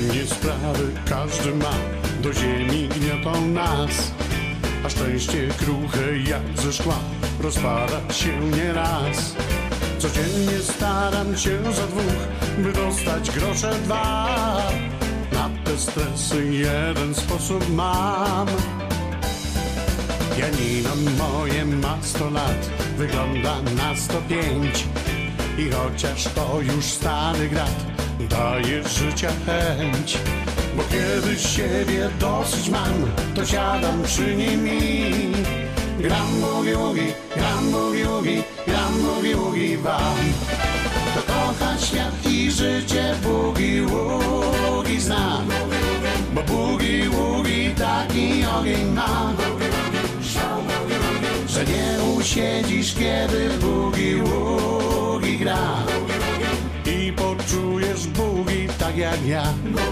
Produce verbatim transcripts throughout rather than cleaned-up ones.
Codziennie sprawy każdy ma, do ziemi gniotą nas, a szczęście kruche jak ze szkła rozpada się nieraz. Codziennie staram się za dwóch, by dostać grosze dwa. Na te stresy jeden sposób mam. Janino moje ma sto lat, wygląda na sto pięć. I chociaż to już stary grat, daje życia chęć. Bo kiedy siebie dosyć mam, to siadam przy nim i gram boogie-woogie, gram boogie-woogie, gram boogie-woogie wam. To kocha świat i życie boogie-woogie zna. Bo boogie-woogie taki ogień ma, że nie usiedzisz, kiedy boogie-woogie gra. I poczujesz boogie tak jak ja.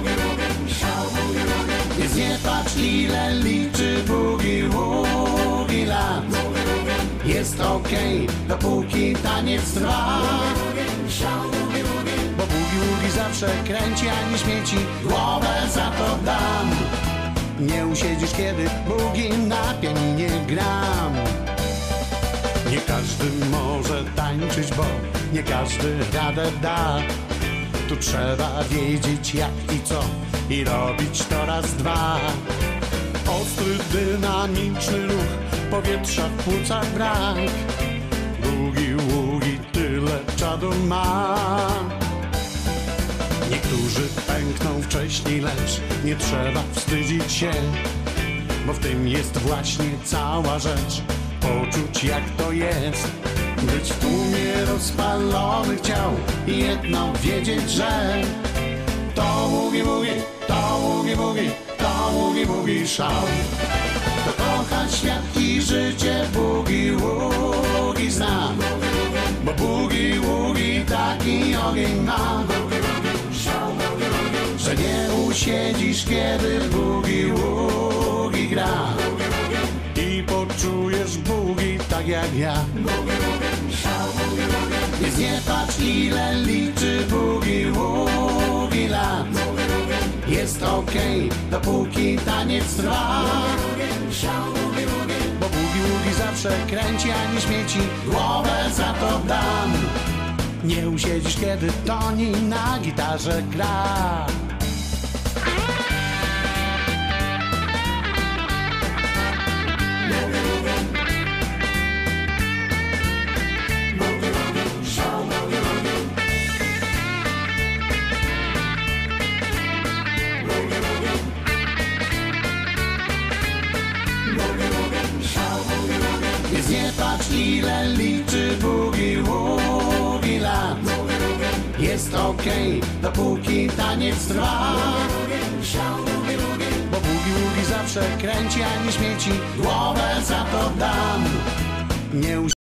Więc nie patrz, ile liczy boogie-woogie lat. Jest okej, okay, dopóki taniec trwa. Bo boogie-woogie zawsze kręci, a nie śmieci, głowę za to dam. Nie usiedzisz, kiedy boogie na pianinie gram. Nie każdy może tańczyć, bo nie każdy radę da. Tu trzeba wiedzieć jak i co i robić to raz, dwa. Ostry, dynamiczny ruch, powietrza w płucach brak. Boogie-woogie tyle czadu ma. Niektórzy pękną wcześniej, lecz nie trzeba wstydzić się, bo w tym jest właśnie cała rzecz. Poczuć jak to jest, być w tłumie rozpalonych ciał i jedno wiedzieć, że to boogie-woogie, to boogie-woogie, to boogie-woogie szał. To kocha świat i życie boogie-woogie zna. Bo boogie-woogie taki ogień ma, że nie usiedzisz, kiedy boogie-woogie gra. I poczujesz boogie tak jak ja. Więc nie patrz, ile liczy boogie-woogie lat. Jest okej, okay, dopóki taniec trwa. Bo boogie-woogie zawsze kręci, a nie śmieci, głowę za to dam. Nie usiedzisz, kiedy Toni na gitarze gra. Więc nie patrz, ile liczy boogie-woogie lat. Jest okej, okay, dopóki taniec trwa. Bo boogie-woogie zawsze kręci, a nie śmieci, głowę za to dam. Nie